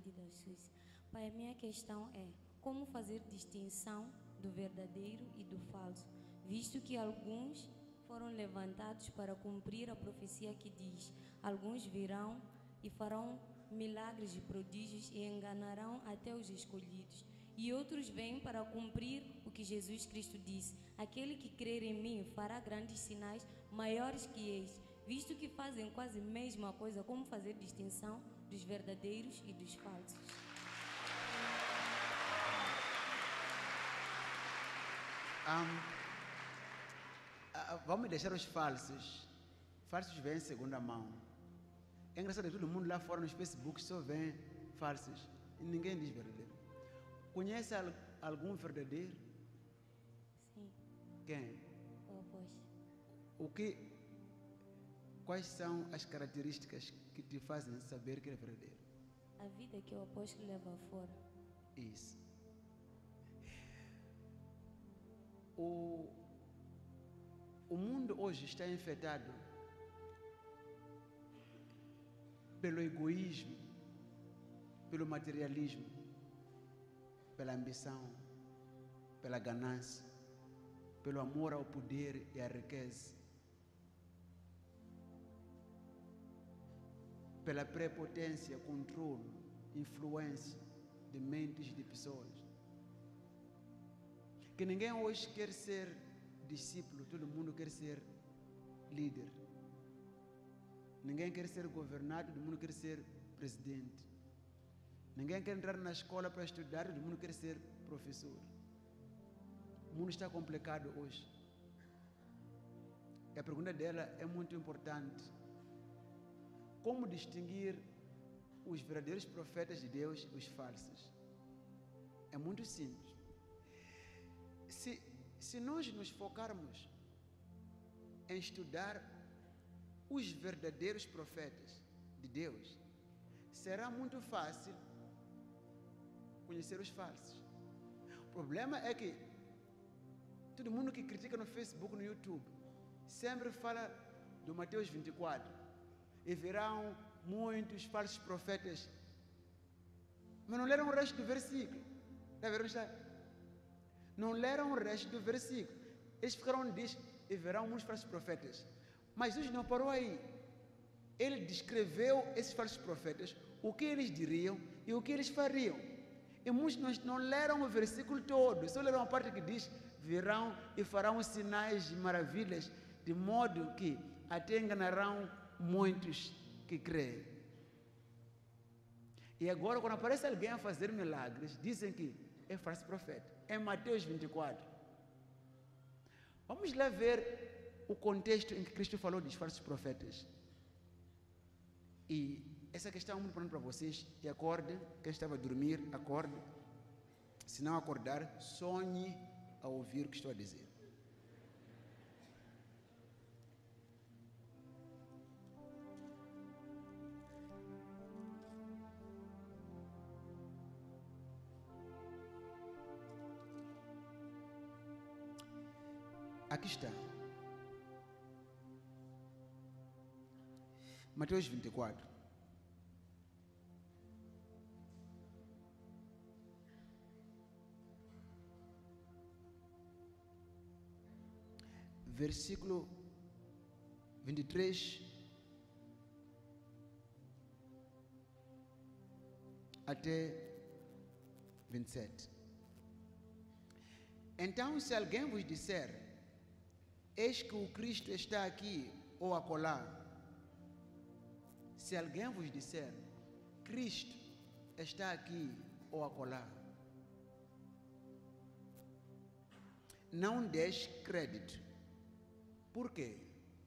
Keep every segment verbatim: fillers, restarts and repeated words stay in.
aqui da Suíça. Pai, a minha questão é como fazer distinção do verdadeiro e do falso, visto que alguns foram levantados para cumprir a profecia que diz: alguns virão e farão milagres e prodígios e enganarão até os escolhidos. E outros vêm para cumprir o que Jesus Cristo disse: aquele que crer em mim fará grandes sinais maiores que estes, visto que fazem quase a mesma coisa. Como fazer distinção dos verdadeiros e dos falsos? Um, uh, vamos deixar os falsos. Falsos vêm em segunda mão. É engraçado que todo mundo lá fora nos Facebook só vê falsos e ninguém diz verdadeiro. Conhece al algum verdadeiro? Sim. Quem? O apóstolo. O que? Quais são as características que te fazem saber que é verdadeiro? A vida que o apóstolo leva fora. Isso. O, o mundo hoje está infectado pelo egoísmo, pelo materialismo, pela ambição, pela ganância, pelo amor ao poder e à riqueza, pela prepotência, controle, influência de mentes de pessoas. Que ninguém hoje quer ser discípulo, todo mundo quer ser líder. Ninguém quer ser governado, todo mundo quer ser presidente. Ninguém quer entrar na escola para estudar, todo mundo quer ser professor. O mundo está complicado hoje. E a pergunta dela é muito importante. Como distinguir os verdadeiros profetas de Deus e os falsos? É muito simples. Se, se nós nos focarmos em estudar os verdadeiros profetas de Deus, será muito fácil conhecer os falsos. O problema é que todo mundo que critica no Facebook, no YouTube, sempre fala do Mateus vinte e quatro. E verão muitos falsos profetas. Mas não leram o resto do versículo. Está vendo? Não leram o resto do versículo. Eles ficaram diz e verão muitos falsos profetas. Mas Jesus não parou aí. Ele descreveu esses falsos profetas, o que eles diriam e o que eles fariam. E muitos não, não leram o versículo todo, só leram a parte que diz: virão e farão sinais e maravilhas, de modo que até enganarão muitos que creem. E agora, quando aparece alguém a fazer milagres, dizem que é falso profeta. É Mateus vinte e quatro. Vamos lá ver o contexto em que Cristo falou dos falsos profetas. E essa questão é muito importante para vocês. E acordem, quem estava a dormir, acorde. Se não acordar, sonhe a ouvir o que estou a dizer. Aqui está. Mateus vinte e quatro. Versículo vinte e três até vinte e sete. Então, se alguém vos disser: eis que o Cristo está aqui ou acolá. Se alguém vos disser: Cristo está aqui ou acolá, não deis crédito. Por quê?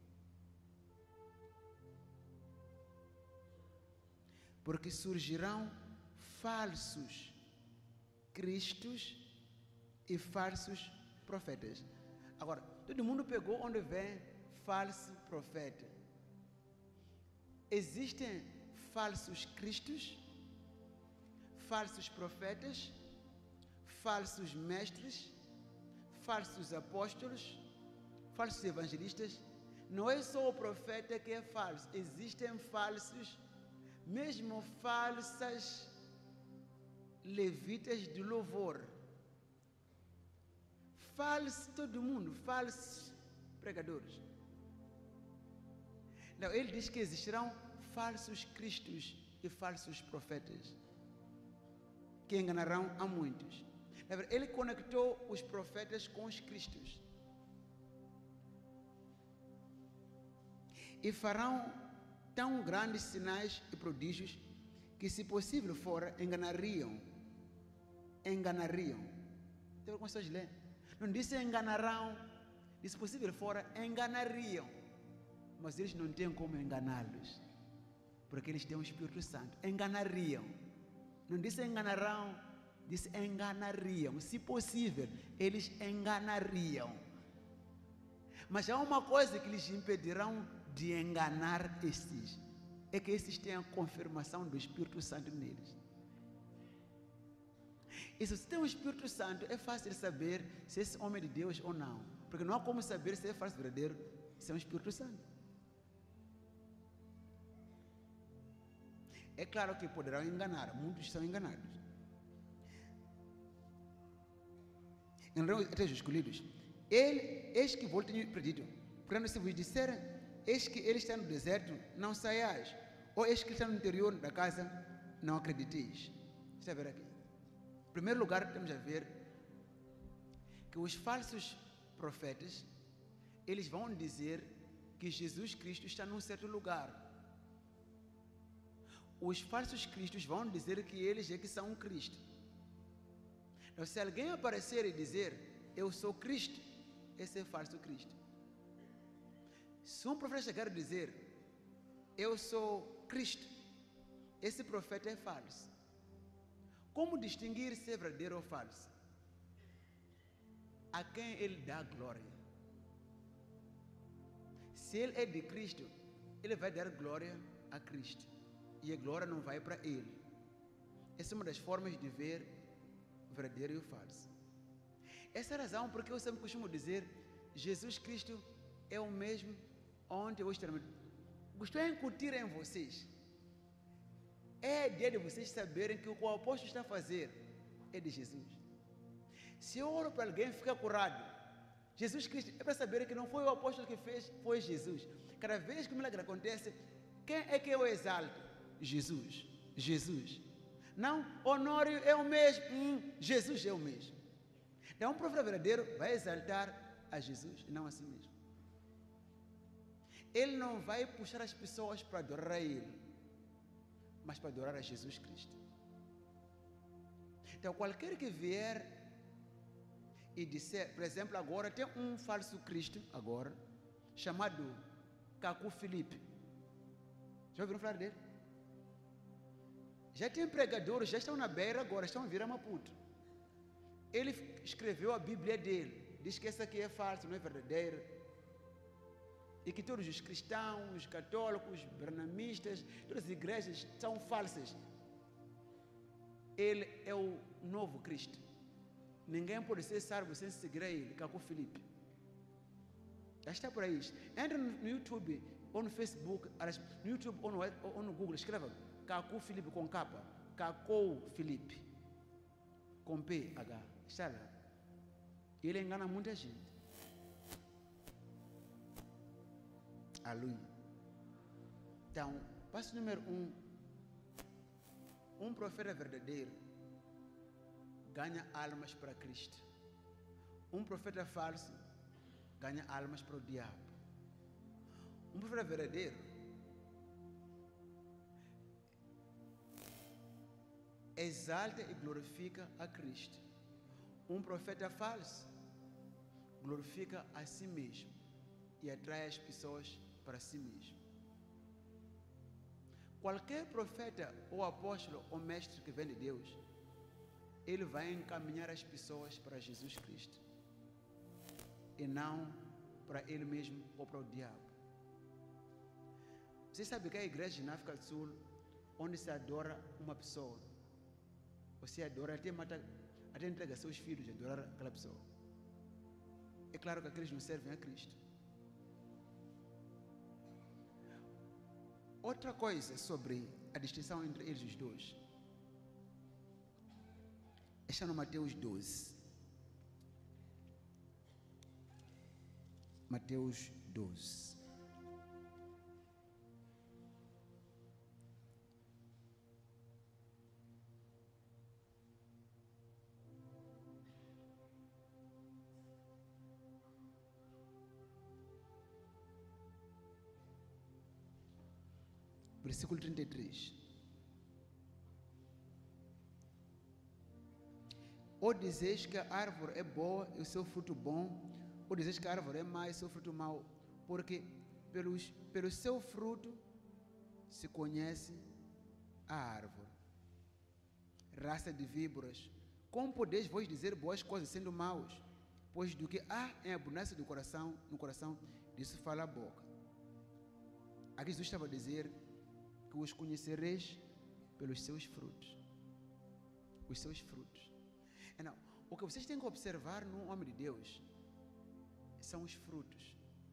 Porque surgirão falsos cristos e falsos profetas. Agora, todo mundo pegou onde vem falso profeta. Existem falsos cristos, falsos profetas, falsos mestres, falsos apóstolos, falsos evangelistas. Não é só o profeta que é falso, existem falsos, mesmo falsas levitas de louvor. Falso todo mundo, falsos pregadores. Não, ele diz que existirão falsos cristos e falsos profetas, que enganarão a muitos. Ele conectou os profetas com os cristos. E farão tão grandes sinais e prodígios que, se possível for, enganariam. Enganariam. Então, como vocês lêem? Não disse enganarão, se possível for, enganariam. Mas eles não têm como enganá-los, porque eles têm o Espírito Santo. Enganariam. Não disse enganarão, disse enganariam. Se possível, eles enganariam. Mas há uma coisa que lhes impedirão de enganar estes, é que estes têm a confirmação do Espírito Santo neles. E se você tem o Espírito Santo, é fácil saber se esse homem é de Deus ou não, porque não há como saber se é falso verdadeiro sem o Espírito Santo. É claro que poderão enganar, muitos são enganados. Enganaram até os escolhidos. Ele, eis que vou ter predito. Portanto, se vos disserem, eis que ele está no deserto, não saiais. Ou eis que ele está no interior da casa, não acrediteis. Está a ver aqui? Em primeiro lugar, temos a ver que os falsos profetas, eles vão dizer que Jesus Cristo está num certo lugar. Os falsos cristos vão dizer que eles é que são um Cristo. Então, se alguém aparecer e dizer, eu sou Cristo, esse é falso Cristo. Se um profeta chegar a dizer, eu sou Cristo, esse profeta é falso. Como distinguir se é verdadeiro ou falso? A quem ele dá glória. Se ele é de Cristo, ele vai dar glória a Cristo. E a glória não vai para ele. Essa é uma das formas de ver o verdadeiro e o falso. Essa é a razão porque eu sempre costumo dizer, Jesus Cristo é o mesmo ontem, hoje, também. Gostou de incutir em vocês. É dia de vocês saberem que o que o apóstolo está a fazer é de Jesus. Se eu oro para alguém ficar curado, Jesus Cristo, é para saber que não foi o apóstolo que fez, foi Jesus. Cada vez que o milagre acontece, quem é que eu exalto? Jesus. Jesus. Não, Honório é o mesmo. Hum, Jesus é o mesmo. Então, um profeta verdadeiro vai exaltar a Jesus e não a si mesmo. Ele não vai puxar as pessoas para adorar a ele, mas para adorar a Jesus Cristo. Então, qualquer que vier e disser, por exemplo, agora tem um falso Cristo, agora, chamado Cacu Felipe. Já ouviram falar dele? Já tem pregadores, já estão na beira agora, estão a vir a Maputo. Ele escreveu a Bíblia dele, diz que essa aqui é falsa, não é verdadeira. E que todos os cristãos, os católicos, bernamistas, todas as igrejas são falsas. Ele é o novo Cristo. Ninguém pode ser salvo sem seguir a ele, Cacu Felipe. Já está por aí. Entra no YouTube ou no Facebook, no YouTube ou no, ou no Google, escreva Cacu Felipe com capa, Cacu Felipe com P H, está lá. Ele engana muita gente. Aleluia. Então, passo número um. Um profeta verdadeiro ganha almas para Cristo. Um profeta falso ganha almas para o diabo. Um profeta verdadeiro exalta e glorifica a Cristo. Um profeta falso glorifica a si mesmo e atrai as pessoas para si mesmo. Qualquer profeta ou apóstolo ou mestre que vem de Deus, ele vai encaminhar as pessoas para Jesus Cristo e não para ele mesmo ou para o diabo. Você sabe que há igrejas na África do Sul onde se adora uma pessoa. Você adora, até mata, até entrega seus filhos a adorar aquela pessoa. É claro que aqueles não servem a Cristo. Outra coisa sobre a distinção entre eles os dois. Está no Mateus doze. Mateus doze. Versículo trinta e três. Ou dizeis que a árvore é boa e o seu fruto bom, ou dizeis que a árvore é má e o seu fruto mau, porque pelos, pelo seu fruto se conhece a árvore. Raça de víboras, como podeis vós dizer boas coisas sendo maus? Pois do que há em abundância do coração, no coração, disso fala a boca. Aqui Jesus estava a dizer que os conhecereis pelos seus frutos. Os seus frutos. Não, o que vocês têm que observar no homem de Deus são os frutos.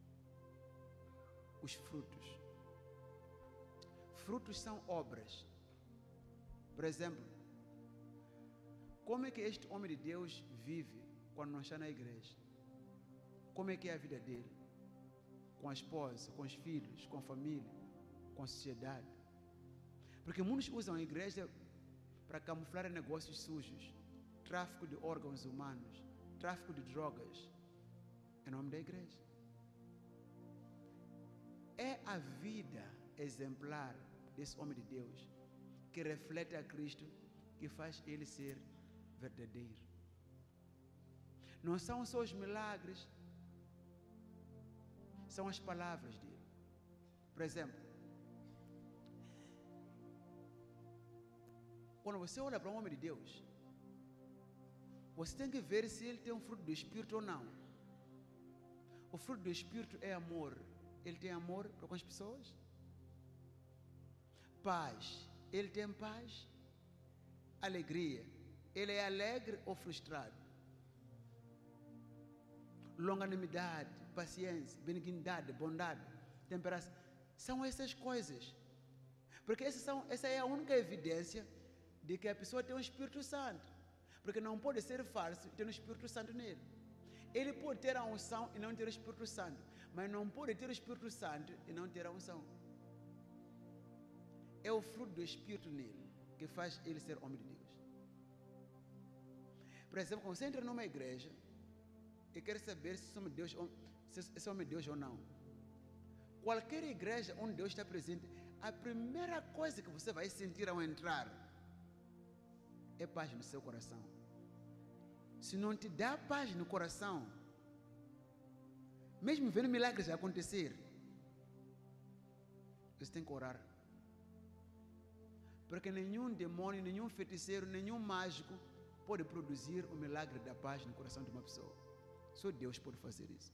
Os frutos. Frutos são obras. Por exemplo, como é que este homem de Deus vive quando não está na igreja? Como é que é a vida dele? Com a esposa, com os filhos, com a família, com a sociedade. Porque muitos usam a igreja para camuflar negócios sujos, tráfico de órgãos humanos, tráfico de drogas, em nome da igreja. É a vida exemplar desse homem de Deus que reflete a Cristo, que faz ele ser verdadeiro. Não são só os milagres, são as palavras dele. Por exemplo, quando você olha para um homem de Deus, você tem que ver se ele tem um fruto do Espírito ou não. O fruto do Espírito é amor. Ele tem amor para com as pessoas? Paz. Ele tem paz? Alegria. Ele é alegre ou frustrado? Longanimidade, paciência, benignidade, bondade, temperança. São essas coisas. Porque essas são, essa é a única evidência de que a pessoa tem o Espírito Santo. Porque não pode ser falso e ter o Espírito Santo nele. Ele pode ter a unção e não ter o Espírito Santo, mas não pode ter o Espírito Santo e não ter a unção. É o fruto do Espírito nele que faz ele ser homem de Deus. Por exemplo, quando você entra numa igreja e quer saber se somos Deus, se homem de Deus ou não, qualquer igreja onde Deus está presente, a primeira coisa que você vai sentir ao entrar é paz no seu coração. Se não te dá paz no coração, mesmo vendo milagres acontecer, você tem que orar. Porque nenhum demônio, nenhum feiticeiro, nenhum mágico pode produzir o milagre da paz no coração de uma pessoa. Só Deus pode fazer isso.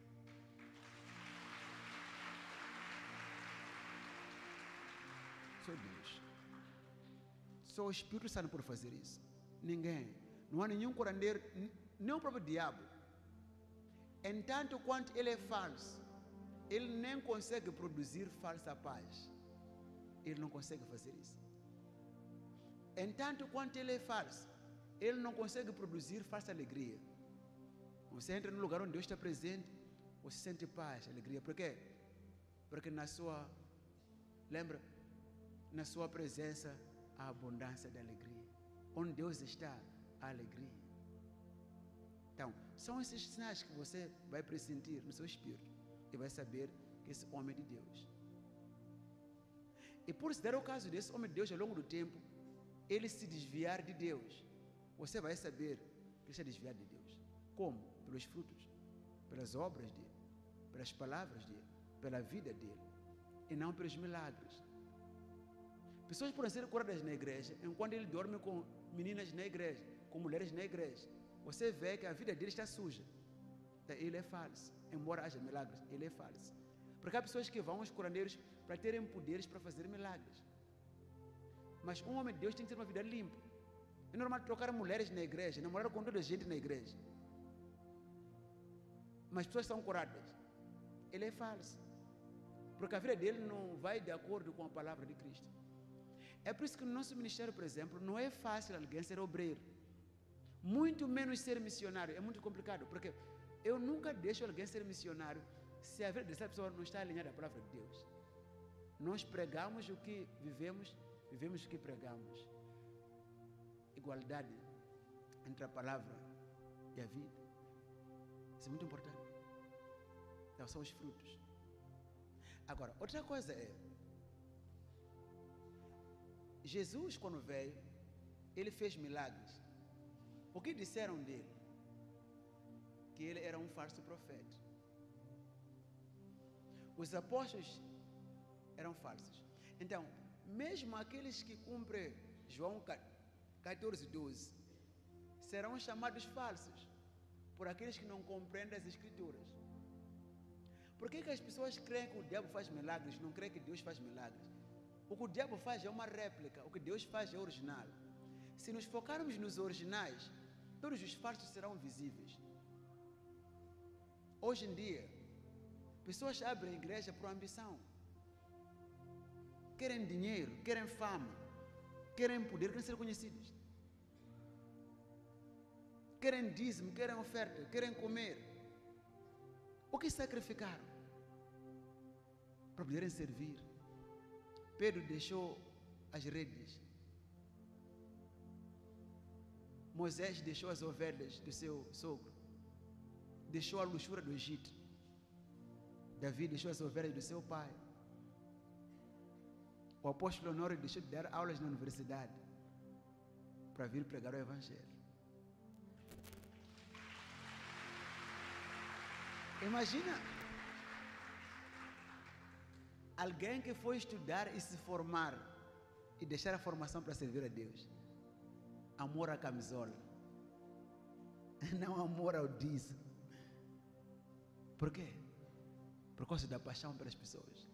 Só Deus. Só o Espírito Santo pode fazer isso. Ninguém. Não há nenhum curandeiro, nem o próprio diabo. Entanto quanto ele é falso, ele nem consegue produzir falsa paz. Ele não consegue fazer isso. Entanto quanto ele é falso, ele não consegue produzir falsa alegria. Você entra no lugar onde Deus está presente, você sente paz, alegria. Por quê? Porque na sua, lembra, na sua presença há abundância de alegria. Onde Deus está, há alegria. Então, são esses sinais que você vai pressentir no seu espírito e vai saber que esse homem é de Deus. E por se dar o caso desse homem de Deus ao longo do tempo, ele se desviar de Deus, você vai saber que ele está desviado de Deus. Como? Pelos frutos, pelas obras dele, pelas palavras dele, pela vida dele, e não pelos milagres. Pessoas podem ser curadas na igreja, enquanto ele dorme com meninas na igreja, com mulheres na igreja. Você vê que a vida dele está suja. Ele é falso. Embora haja milagres, ele é falso. Porque há pessoas que vão aos curandeiros para terem poderes para fazer milagres. Mas um homem de Deus tem que ter uma vida limpa. É normal trocar mulheres na igreja, namorar com toda a gente na igreja. Mas pessoas são curadas. Ele é falso. Porque a vida dele não vai de acordo com a palavra de Cristo. É por isso que no nosso ministério, por exemplo, não é fácil alguém ser obreiro. Muito menos ser missionário. É muito complicado, porque eu nunca deixo alguém ser missionário se a vida dessa pessoa não está alinhada à palavra de Deus. Nós pregamos o que vivemos, vivemos o que pregamos. Igualdade entre a palavra e a vida. Isso é muito importante. Então, são os frutos. Agora, outra coisa é, Jesus, quando veio, ele fez milagres. O que disseram dele? Que ele era um falso profeta. Os apóstolos eram falsos. Então, mesmo aqueles que cumprem João catorze, doze, serão chamados falsos por aqueles que não compreendem as Escrituras. Por que que as pessoas creem que o diabo faz milagres, não creem que Deus faz milagres? O que o diabo faz é uma réplica, o que Deus faz é original. Se nos focarmos nos originais, todos os falsos serão visíveis. Hoje em dia, pessoas abrem a igreja por ambição. Querem dinheiro, querem fama, querem poder, querem ser conhecidos. Querem dízimo, querem oferta, querem comer. O que sacrificaram para poderem servir? Pedro deixou as redes. Moisés deixou as ovelhas do seu sogro. Deixou a luxúria do Egito. Davi deixou as ovelhas do seu pai. O apóstolo Honório deixou de dar aulas na universidade para vir pregar o Evangelho. Imagina alguém que foi estudar e se formar e deixar a formação para servir a Deus. Amor à camisola, não amor ao dízimo. Por quê? Por causa da paixão pelas pessoas.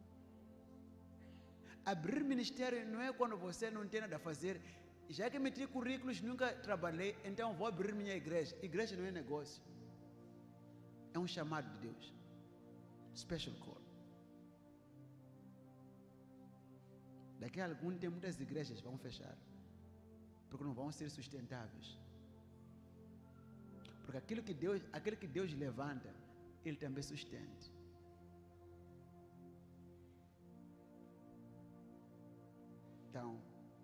Abrir ministério não é quando você não tem nada a fazer. Já que meti currículos, nunca trabalhei, então vou abrir minha igreja. Igreja não é negócio. É um chamado de Deus. Special call. Daqui a algum tempo, muitas igrejas vão fechar. Porque não vão ser sustentáveis. Porque aquilo que Deus, aquele que Deus levanta, Ele também sustenta. Então,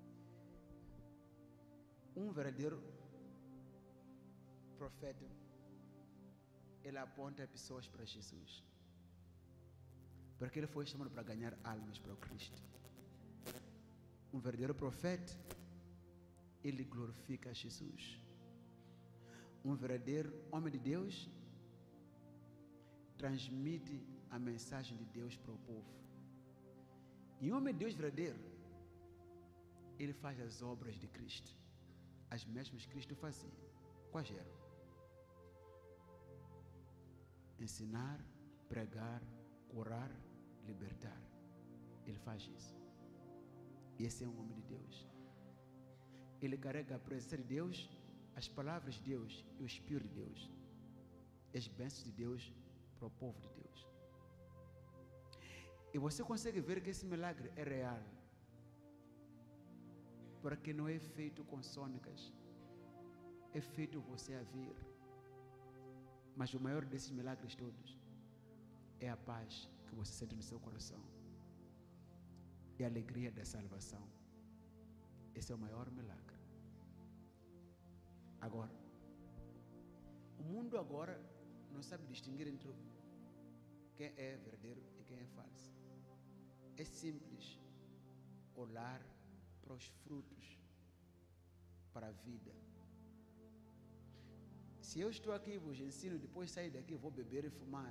um verdadeiro profeta, ele aponta pessoas para Jesus. Porque ele foi chamado para ganhar almas para o Cristo. Um verdadeiro profeta, ele glorifica Jesus. Um verdadeiro homem de Deus transmite a mensagem de Deus para o povo. E um homem de Deus verdadeiro, ele faz as obras de Cristo, as mesmas que Cristo fazia. Quais eram? Ensinar, pregar, curar, libertar. Ele faz isso. E esse é um homem de Deus. Ele carrega a presença de Deus, as palavras de Deus e o Espírito de Deus, as bênçãos de Deus para o povo de Deus. E você consegue ver que esse milagre é real, porque não é feito com sônicas, é feito você a ver. Mas o maior desses milagres todos é a paz que você sente no seu coração e a alegria da salvação. Esse é o maior milagre. Agora, o mundo agora não sabe distinguir entre quem é verdadeiro e quem é falso. É simples olhar para os frutos, para a vida. Se eu estou aqui e vos ensino, depois sair daqui vou beber e fumar.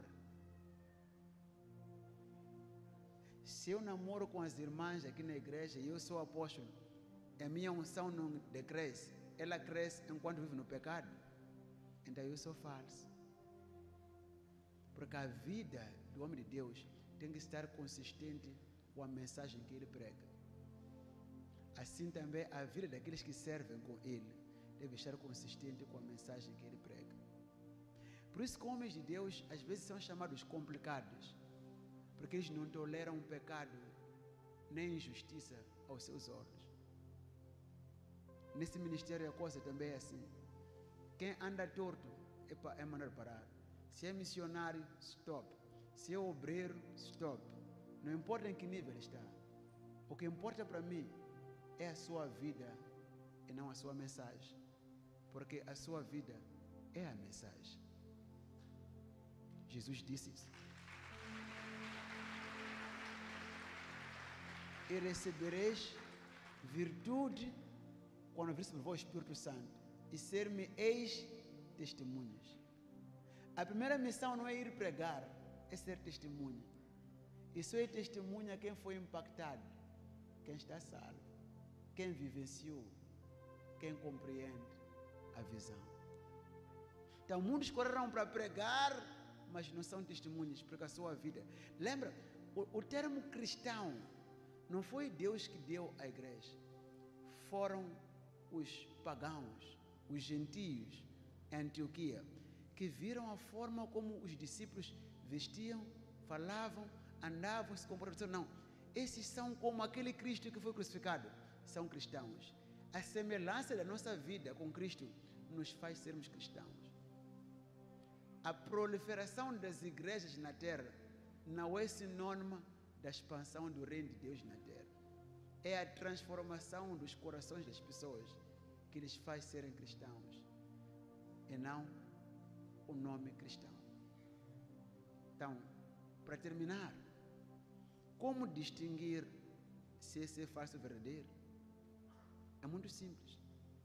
Se eu namoro com as irmãs aqui na igreja e eu sou apóstolo, a minha unção não decresce, ela cresce enquanto vive no pecado, então eu sou falso. Porque a vida do homem de Deus tem que estar consistente com a mensagem que ele prega. Assim também a vida daqueles que servem com ele deve estar consistente com a mensagem que ele prega. Por isso que homens de Deus às vezes são chamados complicados, porque eles não toleram pecado nem injustiça aos seus olhos. Nesse ministério a coisa também é assim. Quem anda torto, epa, é mandar parar. Se é missionário, stop. Se é obreiro, stop. Não importa em que nível ele está. O que importa para mim é a sua vida e não a sua mensagem. Porque a sua vida é a mensagem. Jesus disse isso. E recebereis virtude quando vir sobre vós o Espírito Santo, e ser-me-eis testemunhas. A primeira missão não é ir pregar, é ser testemunha. E só é testemunha quem foi impactado, quem está salvo, quem vivenciou, quem compreende a visão. Então, muitos correram para pregar, mas não são testemunhas, porque a sua vida. Lembra, o, o termo cristão não foi Deus que deu à igreja, foram os pagãos, os gentios em Antioquia, que viram a forma como os discípulos vestiam, falavam, andavam, se comportavam. Não, esses são como aquele Cristo que foi crucificado, são cristãos. A semelhança da nossa vida com Cristo nos faz sermos cristãos. A proliferação das igrejas na terra não é sinônimo da expansão do reino de Deus na terra. É a transformação dos corações das pessoas que lhes faz serem cristãos, e não o nome cristão. Então, para terminar, como distinguir se esse é falso ou verdadeiro? É muito simples.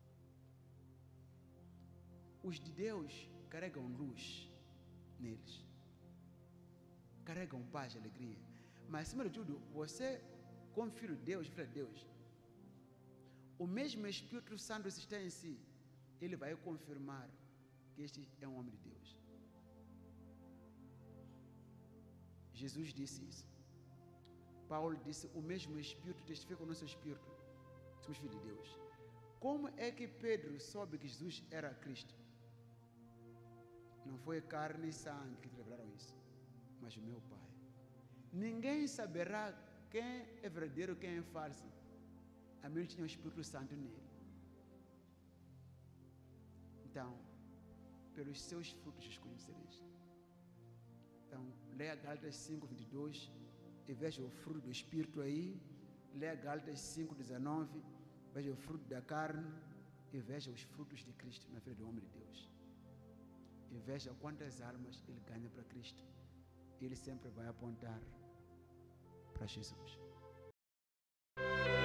Os de Deus carregam luz neles, carregam paz e alegria. Mas, acima de tudo, você, como filho de Deus, filho de Deus, o mesmo Espírito Santo que está em si, ele vai confirmar que este é um homem de Deus. Jesus disse isso. Paulo disse, o mesmo Espírito testifica com o nosso Espírito. Somos filhos de Deus. Como é que Pedro soube que Jesus era Cristo? Não foi carne e sangue que te revelaram isso, mas o meu Pai. Ninguém saberá quem é verdadeiro e quem é falso, a menos que tenha o Espírito Santo nele. Então, pelos seus frutos os conhecereis. Então, leia Gálatas cinco, vinte e dois, e veja o fruto do Espírito aí. Leia Gálatas cinco, dezenove, veja o fruto da carne, e veja os frutos de Cristo na vida do homem de Deus. E veja quantas almas ele ganha para Cristo. Ele sempre vai apontar para Jesus.